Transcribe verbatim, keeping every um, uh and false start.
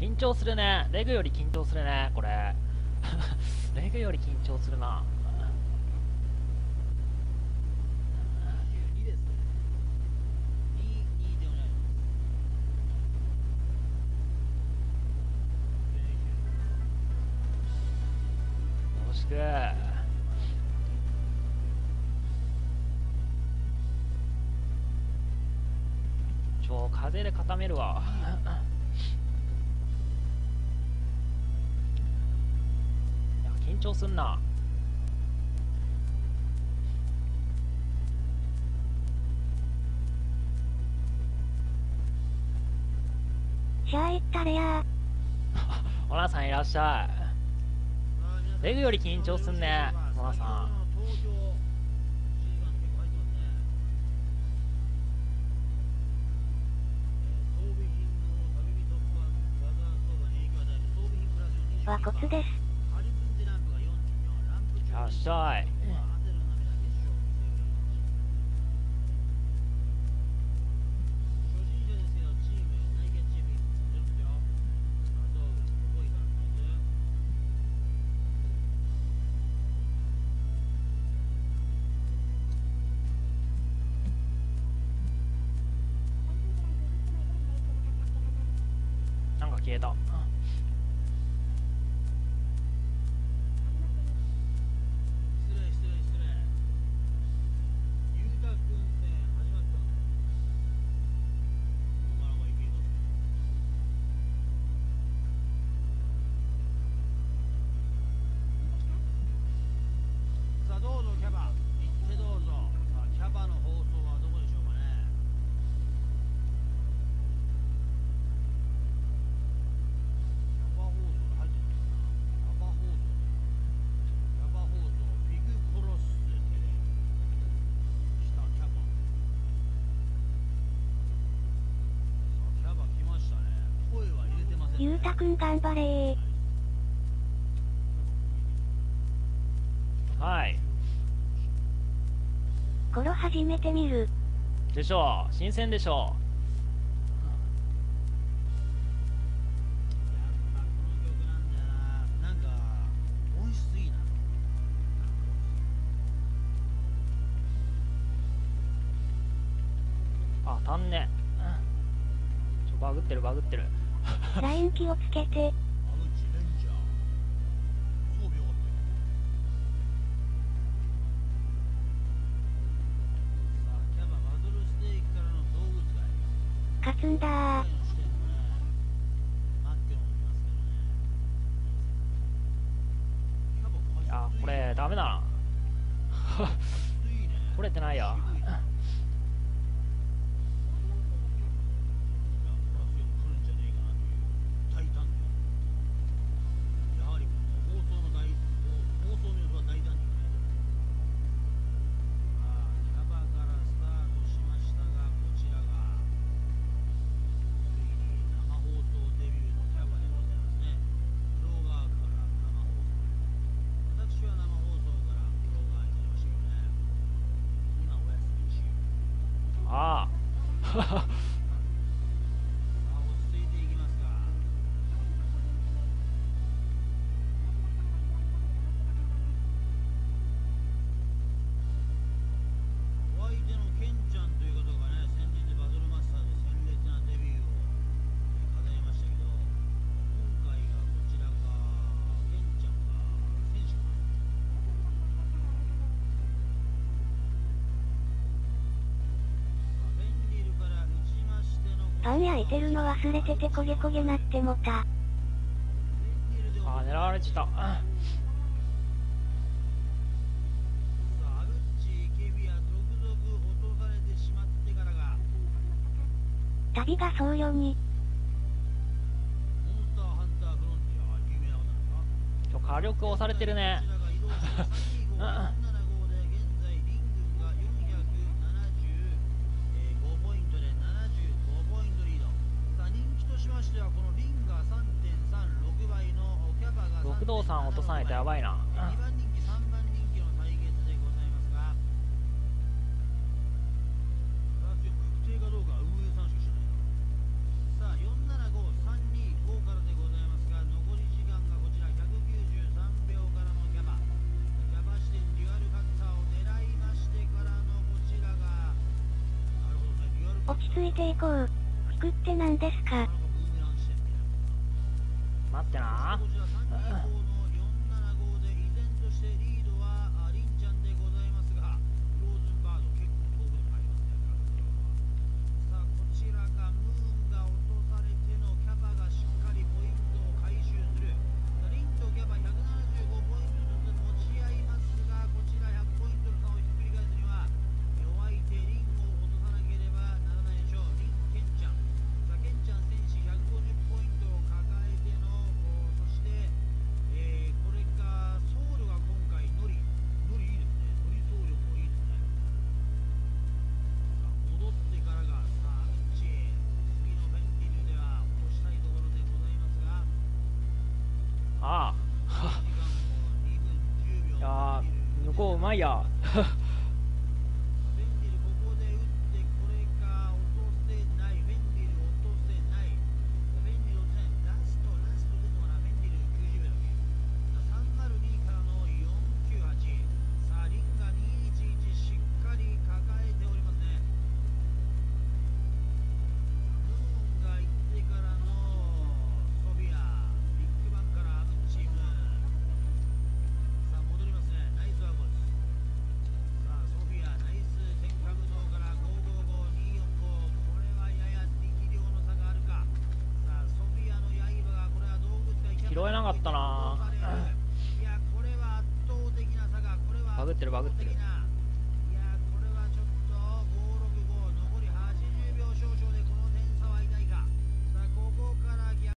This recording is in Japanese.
緊張するね。レグより緊張するね、これ。レグより緊張するな。よろしく。ちょ、風で固めるわ。いや、緊張すんな。 シャーいったれやモナさんいらっしゃい。レグより緊張すんね、モナさん。 和骨です。 いらっしゃい。なんか消えた。 ゆうたくん頑張れー。 はい。 コロ初めて見る。 でしょう。新鮮でしょう。あ、足んね。ちょ、バグってるバグってる。 ライン気をつけて。勝つんだー。 いや、これダメだな。取れてないや。ああ。 パン焼いてるの忘れてて焦げ焦げなってもた。 あー、狙われちゃった。 旅が僧侶に。 ちょ、火力押されてるね。うん。六道さん落とさないとやばいな。 落ち着いていこう。引くって何ですか？ 待ってな。ああいやー向こううまいや。拾えなかったな。バグってるバグってる。